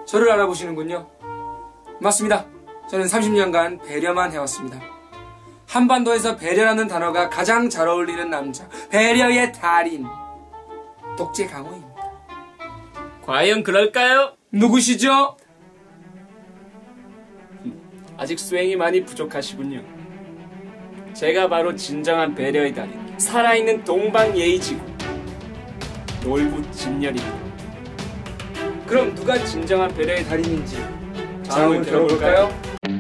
저를 알아보시는군요. 맞습니다. 저는 30년간 배려만 해왔습니다. 한반도에서 배려라는 단어가 가장 잘 어울리는 남자, 배려의 달인, 독재 강호입니다. 과연 그럴까요? 누구시죠? 아직 수행이 많이 부족하시군요. 제가 바로 진정한 배려의 달인, 살아있는 동방예의지구 놀부 진열입니다. 그럼 누가 진정한 배려의 달인인지 자웅을 겨뤄볼까요?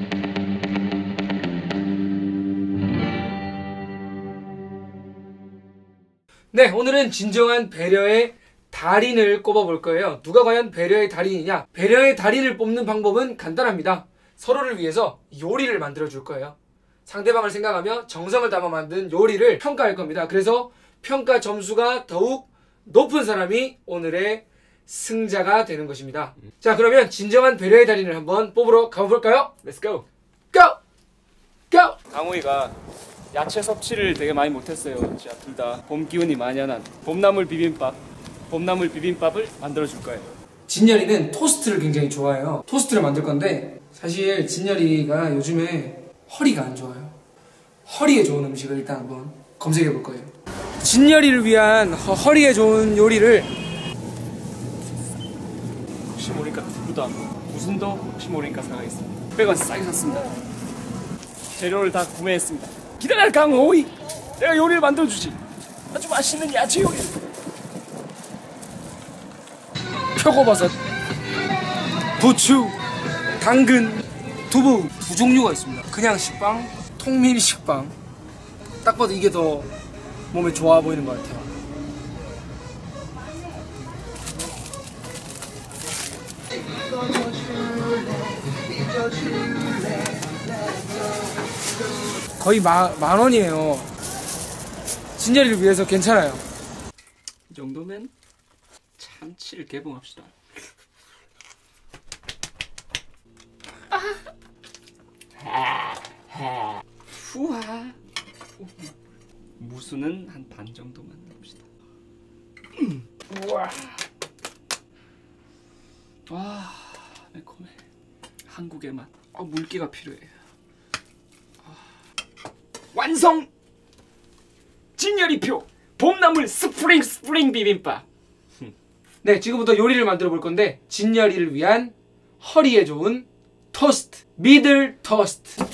네, 오늘은 진정한 배려의 달인을 꼽아볼 거예요. 누가 과연 배려의 달인이냐? 배려의 달인을 뽑는 방법은 간단합니다. 서로를 위해서 요리를 만들어 줄 거예요. 상대방을 생각하며 정성을 담아 만든 요리를 평가할 겁니다. 그래서 평가 점수가 더욱 높은 사람이 오늘의 승자가 되는 것입니다. 자, 그러면 진정한 배려의 달인을 한번 뽑으러 가볼까요? Let's go! Go! Go! 강호이가 야채 섭취를 되게 많이 못했어요. 진짜 둘 다 봄 기운이 만연한 봄나물 비빔밥을 만들어 줄 거예요. 진열이는 토스트를 굉장히 좋아해요. 토스트를 만들 건데 사실 진열이가 요즘에 허리가 안 좋아요. 허리에 좋은 음식을 일단 한번 검색해 볼 거예요. 진열이를 위한 허리에 좋은 요리를 혹시 모르니까 두부도 무순도 혹시 모르니까 사가겠습니다. 100원 싸게 샀습니다. 재료를 다 구매했습니다. 기다려 강호이! 내가 요리를 만들어주지. 아주 맛있는 야채 요리. 표고버섯, 부추, 당근, 두부 두 종류가 있습니다. 그냥 식빵, 통밀 식빵. 딱 봐도 이게 더 몸에 좋아 보이는 것 같아요. 거의 만 원이에요. 진열이를 위해서 괜찮아요. 이 정도면 참치를 개봉합시다. 후하. 무수는 한 반 정도만 넣읍시다. 우와. 와, 매콤해. 한국의 맛. 물기가 필요해. 완성! 진열이표 봄나물 스프링 비빔밥. 네, 지금부터 요리를 만들어 볼 건데 진열이를 위한 허리에 좋은 토스트, 미들 토스트.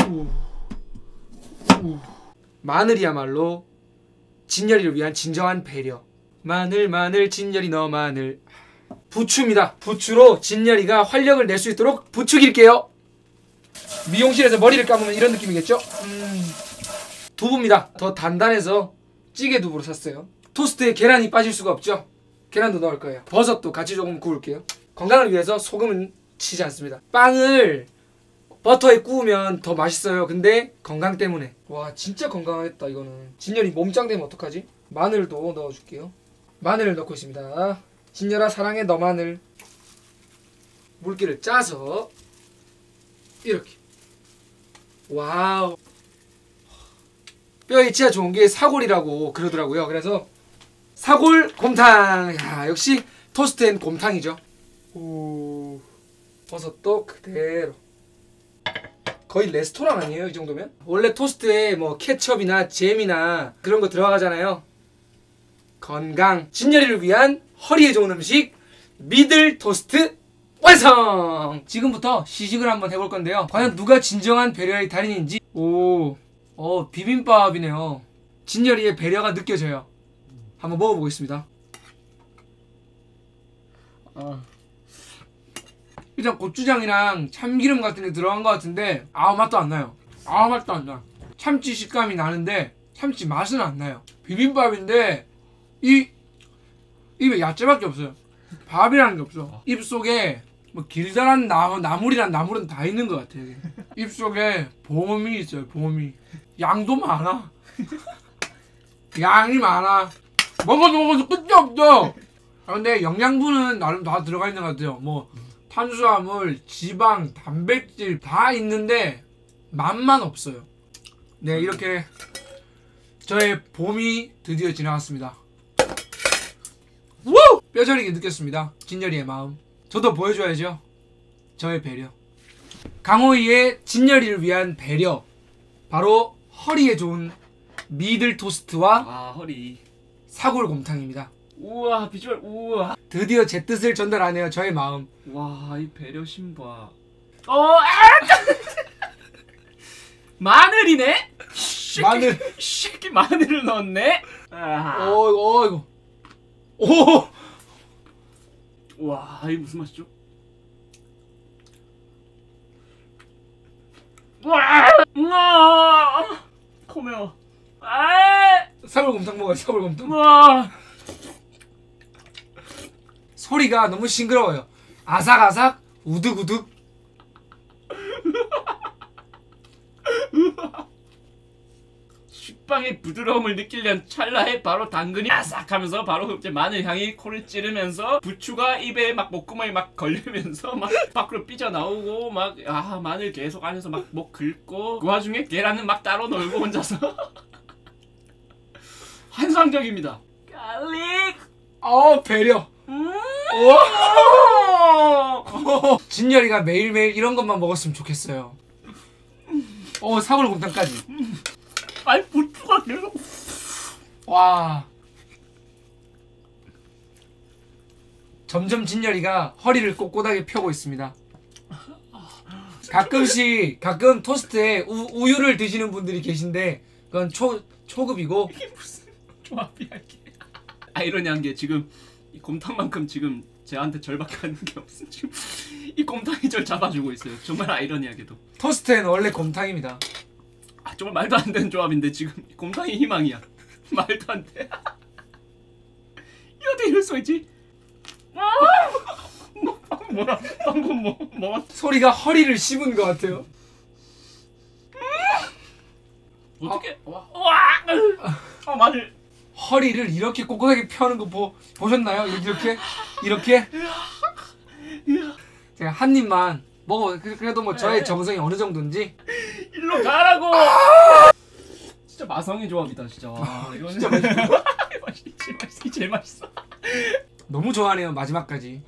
마늘이야말로 진열이를 위한 진정한 배려. 마늘 진열이 너 마늘. 부추입니다. 부추로 진열이가 활력을 낼 수 있도록 부추길게요. 미용실에서 머리를 감으면 이런 느낌이겠죠? 두부입니다. 더 단단해서 찌개 두부로 샀어요. 토스트에 계란이 빠질 수가 없죠. 계란도 넣을 거예요. 버섯도 같이 조금 구울게요. 건강을 위해서 소금은 치지 않습니다. 빵을 버터에 구우면 더 맛있어요. 근데 건강 때문에. 와, 진짜 건강하겠다 이거는. 진열이 몸짱 되면 어떡하지? 마늘도 넣어줄게요. 마늘을 넣고 있습니다. 진열아 사랑해 너 마늘. 물기를 짜서 이렇게. 와우. 뼈에 진짜 좋은 게 사골이라고 그러더라고요. 그래서 사골 곰탕. 야, 역시 토스트엔 곰탕이죠. 오, 버섯도 그대로. 거의 레스토랑 아니에요 이 정도면? 원래 토스트에 뭐 케첩이나 잼이나 그런 거 들어가잖아요. 건강, 진열이를 위한 허리에 좋은 음식 미들 토스트 완성! 지금부터 시식을 한번 해볼 건데요. 과연 누가 진정한 배려의 달인인지. 오, 비빔밥이네요. 진열이의 배려가 느껴져요. 한번 먹어보겠습니다. 일단 고추장이랑 참기름 같은 게 들어간 것 같은데 아무 맛도 안 나요. 아무 맛도 안 나. 참치 식감이 나는데 참치 맛은 안 나요. 비빔밥인데 입에 야채밖에 없어요. 밥이라는 게 없어. 입속에 뭐 길다란 나물이란 나물은 다 있는 것 같아요. 입속에 봄이 있어요. 봄이. 양도 많아. 양이 많아. 먹어도 끝이 없어. 근데 영양분은 나름 다 들어가 있는 것 같아요. 뭐 탄수화물, 지방, 단백질 다 있는데 맛만 없어요. 네, 이렇게 저의 봄이 드디어 지나갔습니다. 우! 뼈저리게 느꼈습니다. 진열이의 마음. 저도 보여줘야죠. 저의 배려. 강호이의 진열이를 위한 배려. 바로 허리에 좋은 미들 토스트와 아 허리. 사골곰탕입니다. 우와 비주얼 우와. 드디어 제 뜻을 전달하네요. 저의 마음. 와 이 배려 신봐. 마늘이네? 마늘. 새끼 마늘을 넣었네? 어이구. 오. 와 이게 무슨 맛이죠? 와 코매워. 사골곰탕 먹어요. 사골곰탕. 와 소리가 너무 싱그러워요. 아삭아삭 우득우득. 식빵의 부드러움을 느끼려는 찰나에 바로 당근이 아삭하면서 바로 이제 마늘 향이 코를 찌르면서 부추가 입에 막 목구멍에 막 걸리면서 막 밖으로 삐져나오고 막 마늘 계속 안에서 막 목 긁고 그 와중에 계란은 막 따로 놀고 혼자서 환상적입니다. 갈릭 배려. 진열이가 매일매일 이런 것만 먹었으면 좋겠어요. 사골곰탕까지. 아니 부추가 계속 와. 점점 진열이가 허리를 꼿꼿하게 펴고 있습니다. 가끔 토스트에 우유를 드시는 분들이 계신데 그건 초급이고. 이게 무슨 조합이야 이게. 아이러니한 게 지금 이 곰탕만큼 지금 제한테 절밖에 하는 게 없어. 지금 이 곰탕이 절 잡아주고 있어요. 정말 아이러니하게도. 토스트에는 원래 곰탕입니다. 정말 말도 안 되는 조합인데 지금 곰탕이 희망이야. 말도 안 돼. 이 어떻게 이럴 수가 있지? 뭐야? 방금 뭐? 소리가 허리를 씹은 것 같아요. 어떻게? 마늘. 허리를 이렇게 꼿꼿하게 펴는 거 보셨나요? 이렇게? 제가 한 입만 먹어. 그래도 뭐 저의 정성이 어느 정도인지. 일로 가라고. 진짜 마성의 조합이다 진짜. 이거는 진짜 맛있어. 맛있지 제일 맛있어. 너무 좋아하네요. 마지막까지.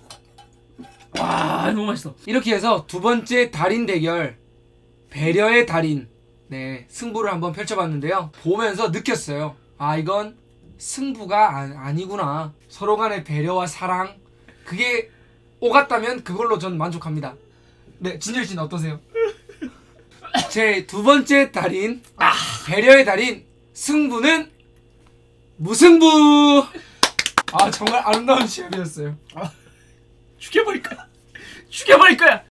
와 너무 맛있어. 이렇게 해서 두 번째 달인 대결, 배려의 달인, 승부를 한번 펼쳐봤는데요. 보면서 느꼈어요. 이건 승부가 아니구나. 서로 간의 배려와 사랑, 그게 오갔다면 그걸로 전 만족합니다. 네, 진열 씨는 어떠세요? 제 두 번째 달인, 배려의 달인, 승부는 무승부. 정말 아름다운 시합이었어요. 죽여버릴 거야.